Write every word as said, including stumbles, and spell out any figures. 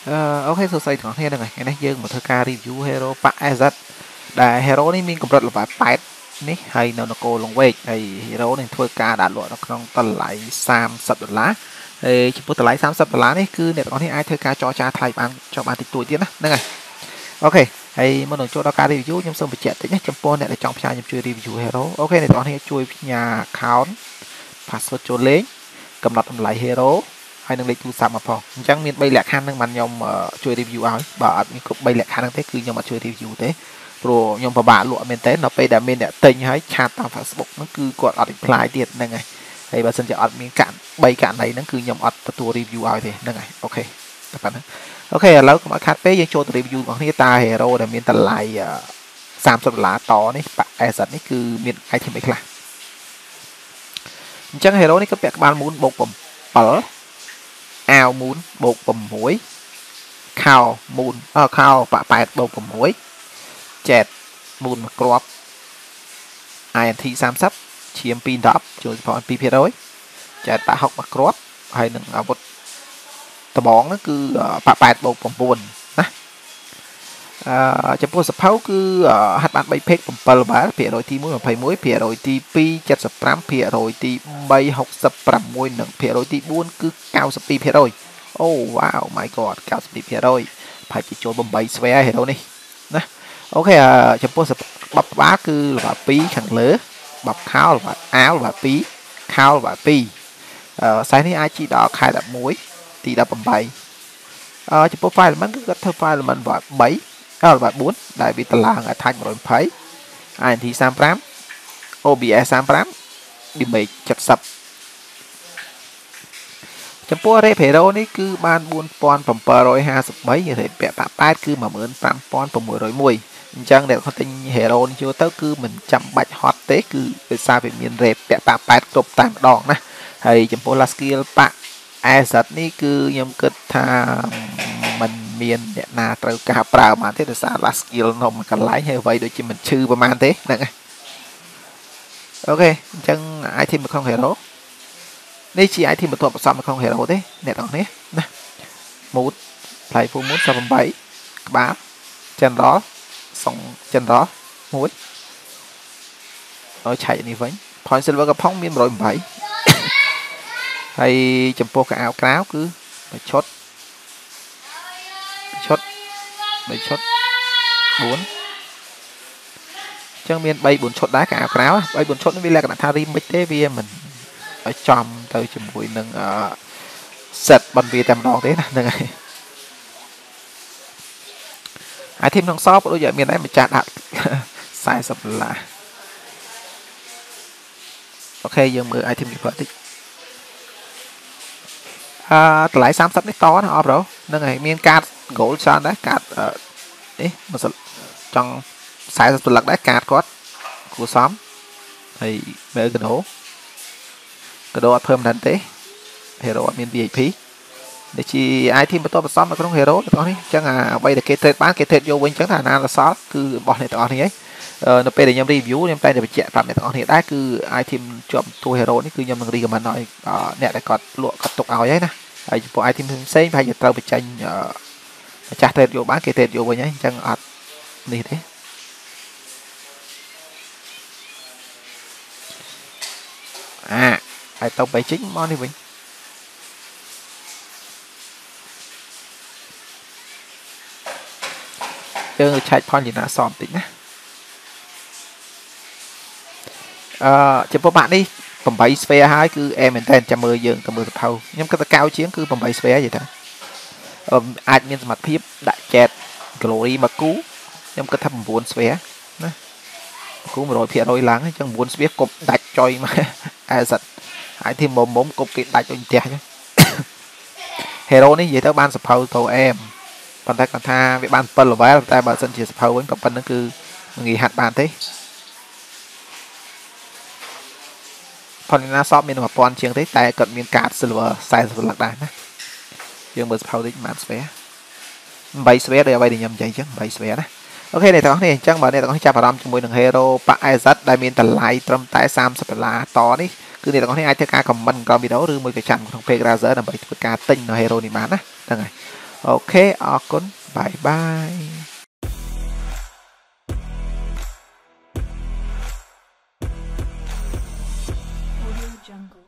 អូខេសួស្តីទាំងអស់គ្នាហ្នឹងហើយថ្ងៃនេះយើងមកធ្វើការ review hero pack អេ zet ដែល hero នេះមានកម្រិតល្បែប៉ែតនេះហើយនៅនគរលង្វែកហើយ hero នេះធ្វើការដាក់លក់នៅក្នុងតម្លៃសាមសិបដុល្លារហើយចំពោះតម្លៃសាមសិបដុល្លារនេះគឺអ្នកទាំងអស់គ្នាអាចធ្វើការចរចាថ្លៃបានចុះបានតិចតួចទៀតណាហ្នឹងហើយអូខេហើយមុននឹងចូលដល់ការ review ខ្ញុំសូមបញ្ជាក់តិចណាចំពោះអ្នកដែលចង់ផ្សាយខ្ញុំជួយ review hero អូខេអ្នកទាំងអស់គ្នាជួយផ្ញើ account password ចូលលេងកំណត់តម្លៃ heroហើយនឹងលេខទូរស័ព្ទមកផងអញ្ចឹងមានបីលក្ខខណ្ឌហ្នឹងបានខ្ញុំជួយ review ឲ្យបើអត់មានគ្រប់បីលក្ខខណ្ឌហ្នឹងទេគឺខ្ញុំអត់ជួយ review ទេព្រោះខ្ញុំពិបាកលក់មែនតើនៅពេលដែលមានអ្នកទិញហើយឆាតតាម Facebook ហ្នឹងគឺគាត់អត់ reply ទៀតហ្នឹងហើយហើយបើសិនជាអត់មានកាក់បីករណីហ្នឹងគឺខ្ញុំអត់ទទួល review ឲ្យទេហ្នឹងហើយអូខេតែប៉ុណ្ណឹងអូខេឥឡូវកុំឲ្យខាត់ពេកយើងចូលទៅ review របស់គ្នាតើ hero ដែលមានតម្លៃសាមសិបដុល្លារតនេះប៉ អេ zet នេះគឺមាន item អីខ្លះអញ្ចឹង hero នេះក៏ពាក់ក្បាលមូនបូកbảyអាវមូនបូក៦ខោមូនអខោប៉ប៉ែតបូក៦ចែតមូនមួយគ្រាប់ i en ti សាមសិបឈាមពីរដប់ជួយផង ពីរភាគរយ ចែតប៉ហុកមួយគ្រាប់ហើយនឹងអាវុធដបងហ្នឹងគឺប៉ប៉ែតបូក៩ណាអឺចំពោះសភៅគឺហាត់បានបីពេក7បាល់ភាគរយទី1 21ភាគរយទី2 75ភាគរយទី3 66និងភាគរយទី4គឺ92ភាគរយអូវ៉ាវ my god 92ភាគរយប្រហែលជាចូលeightស្វែ hero នេះណាអូខេចំពោះបបក្បាលគឺល្បាពីរខាងលើបបខោល្បាអាវល្បាពីរខោល្បាពីរអឺសាយនេះអាចជីដល់ខែ11ទី18អឺចំពោះ file element គឺគាត់ធ្វើ file element ល្បា3អល់បាទ4ដែលវាតឡើង attach 120 i en ti 35 o b s 35 damage 70ចំពោះ rep hero នេះគឺបានfour thousand seven hundred fifty-three រេពាក់ប៉ប៉ែតគឺone five six zero oneអញ្ចឹងអ្នកគាត់ទិញ hero នេះចូលទៅគឺមិនចាំបាច់ហត់ទេគឺដោយសារវាមាន rep ពាក់ប៉ប៉ែតគ្រប់តែម្ដងណាហើយចំពោះ last skill ប៉អេ zet នេះគឺខ្ញុំគិតថាมันមានអ្នកណាត្រូវការប្រើបានទេដោយសារ last skill នៅមួយកន្លែងហើយអ្វីដូចជាមិនឈឺប្រហែលទេហ្នឹងហើយអូខេអញ្ចឹង item នៅក្នុង hero នេះជា item បន្ទាប់បន្សំនៅក្នុង hero ទេអ្នកទាំងនេះណា mood play full mood eightក្បាល general សុង general មួយឲ្យឆែកនេះវិញ point silver កំផុងមានone oh eightហើយចំពោះកៅអៅក្រៅគឺមួយឈុតឈុតបីឈុត4អញ្ចឹងមាន3 4ឈុតដែរកៅអៅក្រៅ3 4ឈុតនេះវាលក្ខណៈថា remix ទេវាមិនឲ្យចំទៅជាមួយនឹង set បន្តវាតែម្ដងទេណាហ្នឹងហើយ item ក្នុងសពដូចជាមានដែរម្ចាស់ដាក់fortyដុល្លារអូខេយើងមើល item នេះតិចអឺតម្លៃthirtyនេះតណាអបប្រូហ្នឹងហើយមានកាត gold ច្រើនដែរកាតនេះមកចង់fortyស្លឹកដែរកាតគាត់គួរសមហើយមើលកដោកដោអត់ permanent ទេ hero អត់មាន vip ដែលជា item បន្ទាប់បន្សំនៅក្នុង hero ទាំងអស់នេះអញ្ចឹងអ្វីដែលគេ trade បានគេ trade យកវិញអញ្ចឹងថាណាសល់គឺរបស់អ្នកទាំងអស់នេះឯងនៅពេលដែលខ្ញុំ review ខ្ញុំតែតែបញ្ជាក់ប្រាប់អ្នកទាំងអស់គ្នាដែរគឺ item ជាប់តួ hero នេះគឺខ្ញុំនឹង recommend ឲ្យអ្នកដែលគាត់លក់គាត់ទុកឲ្យហើយណាហើយចំពោះ item ផ្សេងប្រហែលជាត្រូវបញ្ចេញម្ចាស់ trade យកបានគេ trade យកវិញហើយអញ្ចឹងអត់នេះទេអាហើយទៅបែកចេញមកនេះវិញយើងឆែក point លីណាសមតិចណាអឺចំពោះបាក់នេះeight ស្វែហើយគឺអែមែនតើចាំមើលយើងទៅមើលសភៅខ្ញុំគិតថាកៅជាងគឺeightស្វែយីតាអាចមានសមត្ថភាពដាក់ចែត glory មកគូខ្ញុំគិតថាnineស្វែណាគូone hundred percentឡើងអញ្ចឹងnineស្វែគប់ដាច់ចុយមកអេ zet ហើយទីមុំមុំគប់គេដាច់ដូចផ្ទះអញ្ចឹង hero នេះនិយាយទៅបានសភៅទៅអែមប៉ុន្តែគាត់ថាវាបានseven level តែបើសិនជាសភៅវិញក៏ប៉ុណ្្នឹងគឺងាយហាត់បានទេផលិតណាសອບមានone thousandជាងទេតែគាត់មានកាត silver fortyស្លឹកដែរណាយើងមើលសភៅតិចបានស្វែeightស្វែដោយអ្វីដែលខ្ញុំនិយាយអញ្ចឹងeightស្វែណាអូខេអ្នកទាំងអស់គ្នាអញ្ចឹងបើអ្នកទាំងអស់ចាប់អារម្មណ៍ជាមួយនឹង hero ប៉ អេ zet ដែលមានតម្លៃត្រឹមតែthirtyដុល្លារតនេះគឺអ្នកទាំងអស់គ្នាអាចធ្វើការ comment ក្រោមវីដេអូឬមួយក៏ចាំក្នុង page Razer ដើម្បីធ្វើការទិញនៅ hero នេះបានណាហ្នឹងហើយអូខេអរគុណបាយបាយ Audio Jungle.